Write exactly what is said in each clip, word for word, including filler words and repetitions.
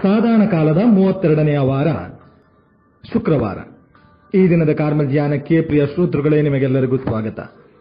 ಸಾಧಾರಣ ಕಾಲದ ಮೂವತ್ತೆರಡನೆಯ ವಾರ ಶುಕ್ರವಾರ. ಈ ದಿನದ ಕಾರ್ಮೆಲ್ ಧ್ಯಾನಕ್ಕೆ ಪ್ರಿಯ ಶ್ರೋತೃಗಳೇ, ನಿಮಗೆಲ್ಲರಿಗೂ ಸ್ವಾಗತ.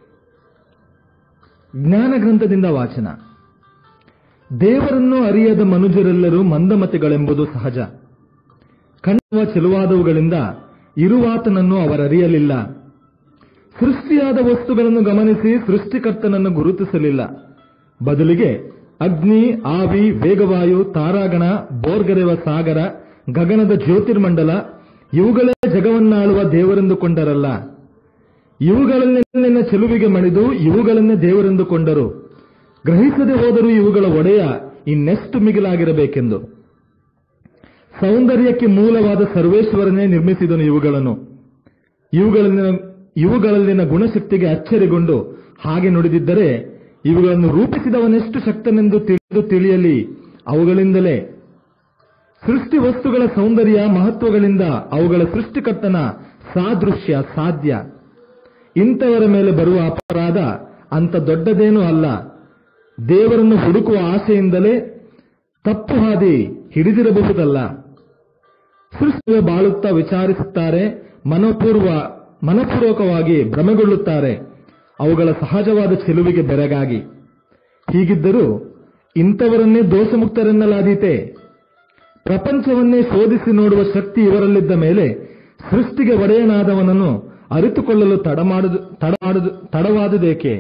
ಜ್ಞಾನ ಗ್ರಂಥದಿಂದ ವಾಚನ. ದೇವರನ್ನು ಅರಿಯದ ಮನುಜರೆಲ್ಲರೂ ಮಂದಮತಿಗಳೆಂಬುದು ಸಹಜ. ಕಣ್ಣುವ ಚೆಲುವಾದವುಗಳಿಂದ ಇರುವಾತನನ್ನು ಅವರರಿಯಲಿಲ್ಲ. ಸೃಷ್ಟಿಯಾದ ವಸ್ತುಗಳನ್ನು ಗಮನಿಸಿ ಸೃಷ್ಟಿಕರ್ತನನ್ನು ಗುರುತಿಸಲಿಲ್ಲ. ಬದಲಿಗೆ ಅಗ್ನಿ, ಆವಿ, ವೇಗವಾಯು, ತಾರಾಗಣ, ಬೋರ್ಗರೆವ ಸಾಗರ, ಗಗನದ ಜ್ಯೋತಿರ್ಮಂಡಲ ಇವುಗಳೇ ಜಗವನ್ನಾಳುವ ದೇವರೆಂದುಕೊಂಡರಲ್ಲ. ಇವುಗಳನ್ನೆಲ್ಲ ಚೆಲುವಿಗೆ ಮಣಿದು ಇವುಗಳನ್ನೇ ದೇವರೆಂದುಕೊಂಡರು. ಗ್ರಹಿಸದೆ ಹೋದರೂ ಇವುಗಳ ಒಡೆಯ ಇನ್ನೆಷ್ಟು ಮಿಗಿಲಾಗಿರಬೇಕೆಂದು. ಸೌಂದರ್ಯಕ್ಕೆ ಮೂಲವಾದ ಸರ್ವೇಶ್ವರನೇ ನಿರ್ಮಿಸಿದನು ಇವುಗಳನ್ನು. ಇವುಗಳಲ್ಲಿನ ಇವುಗಳಲ್ಲಿನ ಗುಣಶಕ್ತಿಗೆ ಅಚ್ಚರಿಗೊಂಡು ಹಾಗೆ ನುಡಿದಿದ್ದರೆ, ಇವುಗಳನ್ನು ರೂಪಿಸಿದವನೆಷ್ಟು ಶಕ್ತನೆಂದು ತಿಳಿದು ತಿಳಿಯಲಿ. ಅವುಗಳಿಂದಲೇ ಸೃಷ್ಟಿ ವಸ್ತುಗಳ ಸೌಂದರ್ಯ ಮಹತ್ವಗಳಿಂದ ಅವುಗಳ ಸೃಷ್ಟಿಕರ್ತನ ಸಾದೃಶ್ಯ ಸಾಧ್ಯ. ಇಂಥವರ ಮೇಲೆ ಬರುವ ಅಪರಾಧ ಅಂಥ ದೊಡ್ಡದೇನೂ ಅಲ್ಲ. ದೇವರನ್ನು ಹುಡುಕುವ ಆಸೆಯಿಂದಲೇ ತಪ್ಪು ಹಾದಿ ಹಿಡಿದಿರಬಹುದಲ್ಲ. ಸೃಷ್ಟಿಯ ಬಾಳುತ್ತಾ ವಿಚಾರಿಸುತ್ತಾರೆ, ಮನಪೂರ್ವ ಮನಪೂರ್ವಕವಾಗಿ ಭ್ರಮೆಗೊಳ್ಳುತ್ತಾರೆ, ಅವುಗಳ ಸಹಜವಾದ ಚೆಲುವಿಗೆ ಬೆರಗಾಗಿ. ಹೀಗಿದ್ದರೂ ಇಂಥವರನ್ನೇ ದೋಷಮುಕ್ತರೆನ್ನಲಾದೀತೆ. ಪ್ರಪಂಚವನ್ನೇ ಶೋಧಿಸಿ ನೋಡುವ ಶಕ್ತಿ ಇವರಲ್ಲಿದ್ದ ಮೇಲೆ ಸೃಷ್ಟಿಗೆ ಒಡೆಯನಾದವನನ್ನು ಅರಿತುಕೊಳ್ಳಲು ತಡಮಾಡುದು ತಡಮಾಡುದು ತಡವಾದುದೇಕೆ?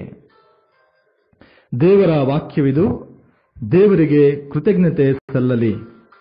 ದೇವರ ವಾಕ್ಯವಿದು. ದೇವರಿಗೆ ಕೃತಜ್ಞತೆ ಸಲ್ಲಲಿ.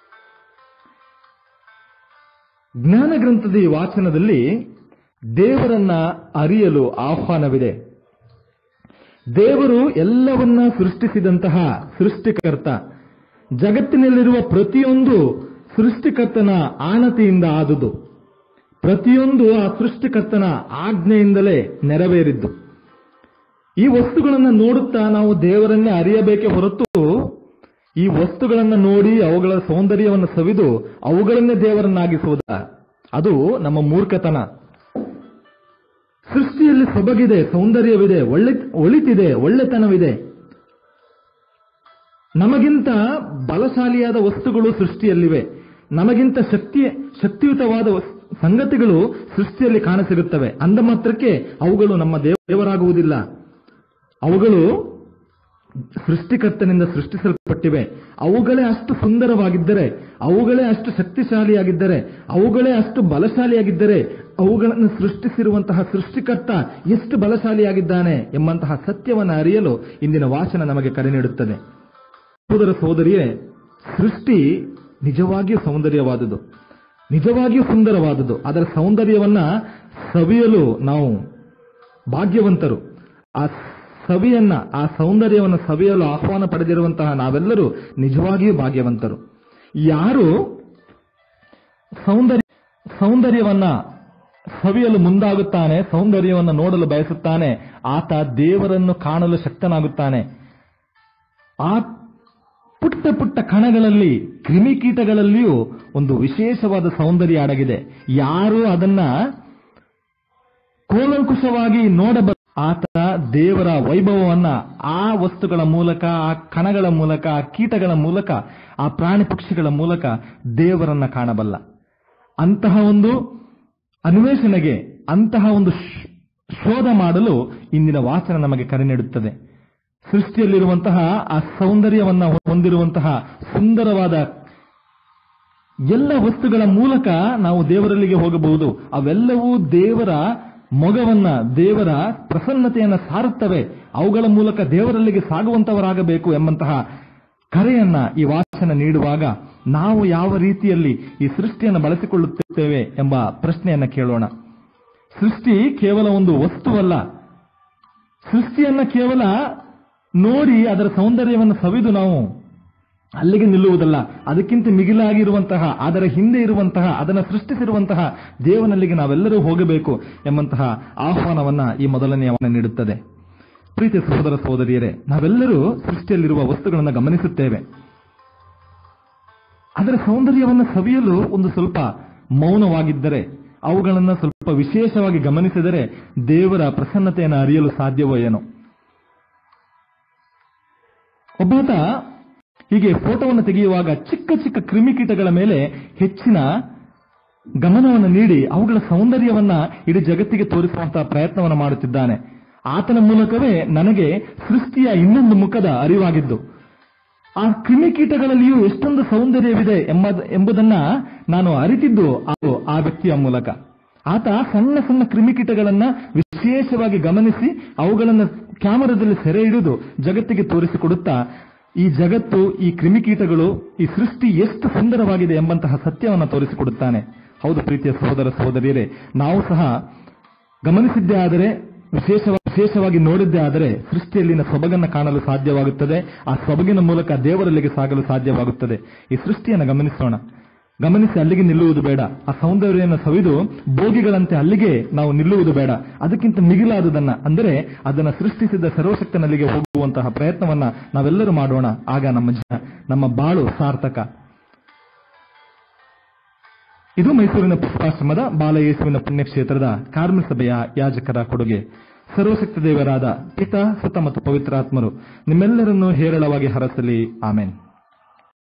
ಜ್ಞಾನ ಗ್ರಂಥದ ಈ ವಾಚನದಲ್ಲಿ ದೇವರನ್ನ ಅರಿಯಲು ಆಹ್ವಾನವಿದೆ. ದೇವರು ಎಲ್ಲವನ್ನ ಸೃಷ್ಟಿಸಿದಂತಹ ಸೃಷ್ಟಿಕರ್ತ. ಜಗತ್ತಿನಲ್ಲಿರುವ ಪ್ರತಿಯೊಂದು ಸೃಷ್ಟಿಕರ್ತನ ಆಣತಿಯಿಂದ ಆದುದು. ಪ್ರತಿಯೊಂದು ಆ ಸೃಷ್ಟಿಕರ್ತನ ಆಜ್ಞೆಯಿಂದಲೇ ನೆರವೇರಿದ್ದು. ಈ ವಸ್ತುಗಳನ್ನು ನೋಡುತ್ತಾ ನಾವು ದೇವರನ್ನೇ ಅರಿಯಬೇಕೆ ಹೊರತು ಈ ವಸ್ತುಗಳನ್ನು ನೋಡಿ ಅವುಗಳ ಸೌಂದರ್ಯವನ್ನು ಸವಿದು ಅವುಗಳನ್ನೇ ದೇವರನ್ನಾಗಿಸುವುದ, ಅದು ನಮ್ಮ ಮೂರ್ಖತನ. ಸೃಷ್ಟಿಯಲ್ಲಿ ಸೊಬಗಿದೆ, ಸೌಂದರ್ಯವಿದೆ, ಒಳ್ಳೆ ಒಳಿತಿದೆ, ಒಳ್ಳೆತನವಿದೆ. ನಮಗಿಂತ ಬಲಶಾಲಿಯಾದ ವಸ್ತುಗಳು ಸೃಷ್ಟಿಯಲ್ಲಿವೆ. ನಮಗಿಂತ ಶಕ್ತಿ ಶಕ್ತಿಯುತವಾದ ಸಂಗತಿಗಳು ಸೃಷ್ಟಿಯಲ್ಲಿ ಕಾಣಸಿಗುತ್ತವೆ. ಅಂದ ಮಾತ್ರಕ್ಕೆ ಅವುಗಳು ನಮ್ಮ ದೇವರಾಗುವುದಿಲ್ಲ. ಅವುಗಳು ಸೃಷ್ಟಿಕರ್ತನಿಂದ ಸೃಷ್ಟಿಸಲ್ಪಟ್ಟಿವೆ. ಅವುಗಳೇ ಅಷ್ಟು ಸುಂದರವಾಗಿದ್ದರೆ, ಅವುಗಳೇ ಅಷ್ಟು ಶಕ್ತಿಶಾಲಿಯಾಗಿದ್ದರೆ, ಅವುಗಳೇ ಅಷ್ಟು ಬಲಶಾಲಿಯಾಗಿದ್ದರೆ, ಅವುಗಳನ್ನು ಸೃಷ್ಟಿಸಿರುವಂತಹ ಸೃಷ್ಟಿಕರ್ತ ಎಷ್ಟು ಬಲಶಾಲಿಯಾಗಿದ್ದಾನೆ ಎಂಬಂತಹ ಸತ್ಯವನ್ನು ಅರಿಯಲು ಇಂದಿನ ವಾಚನ ನಮಗೆ ಕರೆ ನೀಡುತ್ತದೆ. ಸಹೋದರ ಸಹೋದರಿಯೇ, ಸೃಷ್ಟಿ ನಿಜವಾಗಿಯೂ ಸೌಂದರ್ಯವಾದುದು, ನಿಜವಾಗಿಯೂ ಸುಂದರವಾದುದು. ಅದರ ಸೌಂದರ್ಯವನ್ನ ಸವಿಯಲು ನಾವು ಭಾಗ್ಯವಂತರು. ಆ ಸವಿಯನ್ನ ಆ ಸೌಂದರ್ಯವನ್ನು ಸವಿಯಲು ಆಹ್ವಾನ ಪಡೆದಿರುವಂತಹ ನಾವೆಲ್ಲರೂ ನಿಜವಾಗಿಯೂ ಭಾಗ್ಯವಂತರು. ಯಾರು ಸೌಂದರ್ಯ ಸೌಂದರ್ಯವನ್ನ ಸವಿಯಲು ಮುಂದಾಗುತ್ತಾನೆ, ಸೌಂದರ್ಯವನ್ನು ನೋಡಲು ಬಯಸುತ್ತಾನೆ, ಆತ ದೇವರನ್ನು ಕಾಣಲು ಶಕ್ತನಾಗುತ್ತಾನೆ. ಆ ಪುಟ್ಟ ಪುಟ್ಟ ಕಣಗಳಲ್ಲಿ, ಕ್ರಿಮಿಕೀಟಗಳಲ್ಲಿಯೂ ಒಂದು ವಿಶೇಷವಾದ ಸೌಂದರ್ಯ ಅಡಗಿದೆ. ಯಾರು ಅದನ್ನ ಕೂಲಂಕುಷವಾಗಿ ನೋಡಬ ಆತ ದೇವರ ವೈಭವವನ್ನ ಆ ವಸ್ತುಗಳ ಮೂಲಕ, ಆ ಕಣಗಳ ಮೂಲಕ, ಆ ಕೀಟಗಳ ಮೂಲಕ, ಆ ಪ್ರಾಣಿ ಪಕ್ಷಿಗಳ ಮೂಲಕ ದೇವರನ್ನ ಕಾಣಬಲ್ಲ. ಅಂತಹ ಒಂದು ಅನ್ವೇಷಣೆಗೆ, ಅಂತಹ ಒಂದು ಶೋಧ ಮಾಡಲು ಇಂದಿನ ವಾಚನ ನಮಗೆ ಕರೆ ನೀಡುತ್ತದೆ. ಸೃಷ್ಟಿಯಲ್ಲಿರುವಂತಹ ಆ ಸೌಂದರ್ಯವನ್ನ ಹೊಂದಿರುವಂತಹ ಸುಂದರವಾದ ಎಲ್ಲ ವಸ್ತುಗಳ ಮೂಲಕ ನಾವು ದೇವರಲ್ಲಿಗೆ ಹೋಗಬಹುದು. ಅವೆಲ್ಲವೂ ದೇವರ ಮೊಗವನ್ನ, ದೇವರ ಪ್ರಸನ್ನತೆಯನ್ನ ಸಾರುತ್ತವೆ. ಅವುಗಳ ಮೂಲಕ ದೇವರಲ್ಲಿಗೆ ಸಾಗುವಂತವರಾಗಬೇಕು ಎಂಬಂತಹ ಕರೆಯನ್ನ ಈ ವಾಚನ ನೀಡುವಾಗ ನಾವು ಯಾವ ರೀತಿಯಲ್ಲಿ ಈ ಸೃಷ್ಟಿಯನ್ನು ಬಳಸಿಕೊಳ್ಳುತ್ತೇವೆ ಎಂಬ ಪ್ರಶ್ನೆಯನ್ನ ಕೇಳೋಣ. ಸೃಷ್ಟಿ ಕೇವಲ ಒಂದು ವಸ್ತುವಲ್ಲ. ಸೃಷ್ಟಿಯನ್ನ ಕೇವಲ ನೋಡಿ ಅದರ ಸೌಂದರ್ಯವನ್ನು ಸವಿದು ನಾವು ಅಲ್ಲಿಗೆ ನಿಲ್ಲುವುದಲ್ಲ. ಅದಕ್ಕಿಂತ ಮಿಗಿಲಾಗಿರುವಂತಹ, ಅದರ ಹಿಂದೆ ಇರುವಂತಹ, ಅದನ್ನು ಸೃಷ್ಟಿಸಿರುವಂತಹ ದೇವನಲ್ಲಿಗೆ ನಾವೆಲ್ಲರೂ ಹೋಗಬೇಕು ಎಂಬಂತಹ ಆಹ್ವಾನವನ್ನ ಈ ಮೊದಲನೆಯವನ್ನ ನೀಡುತ್ತದೆ. ಪ್ರೀತಿಯ ಸಹೋದರ ಸಹೋದರಿಯರೇ, ನಾವೆಲ್ಲರೂ ಸೃಷ್ಟಿಯಲ್ಲಿರುವ ವಸ್ತುಗಳನ್ನು ಗಮನಿಸುತ್ತೇವೆ. ಅದರ ಸೌಂದರ್ಯವನ್ನು ಸವಿಯಲು ಒಂದು ಸ್ವಲ್ಪ ಮೌನವಾಗಿದ್ದರೆ, ಅವುಗಳನ್ನು ಸ್ವಲ್ಪ ವಿಶೇಷವಾಗಿ ಗಮನಿಸಿದರೆ ದೇವರ ಪ್ರಸನ್ನತೆಯನ್ನು ಅರಿಯಲು ಸಾಧ್ಯವೋ ಏನೋ. ಒಬ್ಬಾತ ಹೀಗೆ ಫೋಟೋವನ್ನು ತೆಗೆಯುವಾಗ ಚಿಕ್ಕ ಚಿಕ್ಕ ಕ್ರಿಮಿಕೀಟಗಳ ಮೇಲೆ ಹೆಚ್ಚಿನ ಗಮನವನ್ನು ನೀಡಿ ಅವುಗಳ ಸೌಂದರ್ಯವನ್ನ ಇಡೀ ಜಗತ್ತಿಗೆ ತೋರಿಸುವಂತಹ ಪ್ರಯತ್ನವನ್ನು ಮಾಡುತ್ತಿದ್ದಾನೆ. ಆತನ ಮೂಲಕವೇ ನನಗೆ ಸೃಷ್ಟಿಯ ಇನ್ನೊಂದು ಮುಖದ ಅರಿವಾಗಿದ್ದು, ಆ ಕ್ರಿಮಿಕೀಟಗಳಲ್ಲಿಯೂ ಎಷ್ಟೊಂದು ಸೌಂದರ್ಯವಿದೆ ಎಂಬ ಎಂಬುದನ್ನ ನಾನು ಅರಿತಿದ್ದು ಅದು ಆ ವ್ಯಕ್ತಿಯ ಮೂಲಕ. ಆತ ಸಣ್ಣ ಸಣ್ಣ ಕ್ರಿಮಿಕೀಟಗಳನ್ನ ವಿಶೇಷವಾಗಿ ಗಮನಿಸಿ ಅವುಗಳನ್ನು ಕ್ಯಾಮರಾದಲ್ಲಿ ಸೆರೆ ಹಿಡಿದು ಜಗತ್ತಿಗೆ ತೋರಿಸಿಕೊಡುತ್ತಾ ಈ ಜಗತ್ತು, ಈ ಕ್ರಿಮಿಕೀಟಗಳು, ಈ ಸೃಷ್ಟಿ ಎಷ್ಟು ಸುಂದರವಾಗಿದೆ ಎಂಬಂತಹ ಸತ್ಯವನ್ನು ತೋರಿಸಿಕೊಡುತ್ತಾನೆ. ಹೌದು ಪ್ರೀತಿಯ ಸಹೋದರ ಸಹೋದರಿಯರೇ, ನಾವು ಸಹ ಗಮನಿಸಿದ್ದೇ ಆದರೆ, ವಿಶೇಷ ವಿಶೇಷವಾಗಿ ನೋಡಿದ್ದೇ ಆದರೆ ಸೃಷ್ಟಿಯಲ್ಲಿನ ಸೊಬಗನ್ನು ಕಾಣಲು ಸಾಧ್ಯವಾಗುತ್ತದೆ. ಆ ಸೊಬಗಿನ ಮೂಲಕ ದೇವರಲ್ಲಿಗೆ ಸಾಗಲು ಸಾಧ್ಯವಾಗುತ್ತದೆ. ಈ ಸೃಷ್ಟಿಯನ್ನು ಗಮನಿಸೋಣ, ಗಮನಿಸಿ ಅಲ್ಲಿಗೆ ನಿಲ್ಲುವುದು ಬೇಡ. ಆ ಸೌಂದರ್ಯವನ್ನು ಸವಿದು ಭೋಗಿಗಳಂತೆ ಅಲ್ಲಿಗೆ ನಾವು ನಿಲ್ಲುವುದು ಬೇಡ. ಅದಕ್ಕಿಂತ ಮಿಗಿಲಾದುದನ್ನ, ಅಂದರೆ ಅದನ್ನು ಸೃಷ್ಟಿಸಿದ ಸರ್ವಶಕ್ತನಲ್ಲಿಗೆ ಹೋಗುವಂತಹ ಪ್ರಯತ್ನವನ್ನ ನಾವೆಲ್ಲರೂ ಮಾಡೋಣ. ಆಗ ನಮ್ಮ ಜೀವನ, ನಮ್ಮ ಬಾಳು ಸಾರ್ಥಕ. ಇದು ಮೈಸೂರಿನ ಪುಷ್ಪಾಶ್ರಮದ ಬಾಲಯೇಸುವಿನ ಪುಣ್ಯಕ್ಷೇತ್ರದ ಕಾರ್ಮಿಕ ಸಭೆಯ ಯಾಜಕರ ಕೊಡುಗೆ. ಸರ್ವಶಕ್ತ ದೇವರಾದ ಪಿತಾ, ಸುತ ಮತ್ತು ಪವಿತ್ರಾತ್ಮರು ನಿಮ್ಮೆಲ್ಲರನ್ನೂ ಹೇರಳವಾಗಿ ಹರಸಲಿ. ಆಮೆನ್.